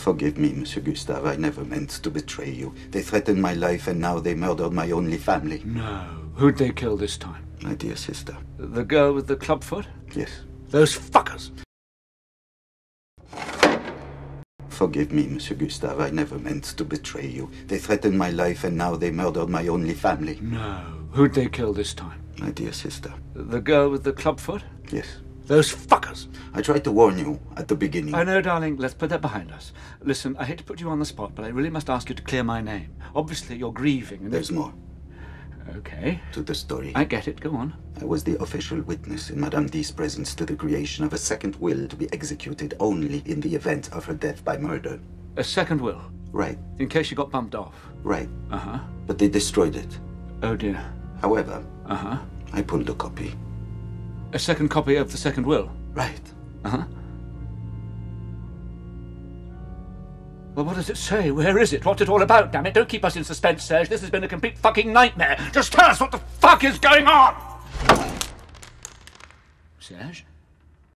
Forgive me, Monsieur Gustave. I never meant to betray you. They threatened my life, and now they murdered my only family. No. Who'd they kill this time? My dear sister. The girl with the clubfoot? Yes. Those fuckers! Forgive me, Monsieur Gustave. I never meant to betray you. They threatened my life, and now they murdered my only family. No. Who'd they kill this time? My dear sister. The girl with the clubfoot? Yes. Those fuckers! I tried to warn you at the beginning. I know, darling. Let's put that behind us. Listen, I hate to put you on the spot, but I really must ask you to clear my name. Obviously, you're grieving. And There's more Okay. to the story. I get it. Go on. I was the official witness in Madame D's presence to the creation of a second will to be executed only in the event of her death by murder. A second will? Right. In case you got bumped off? Right. Uh-huh. But they destroyed it. Oh, dear. However, Uh-huh. I pulled a copy. A second copy of the second will? Right. Uh-huh. Well, what does it say? Where is it? What's it all about, damn it? Don't keep us in suspense, Serge. This has been a complete fucking nightmare. Just tell us what the fuck is going on! Serge?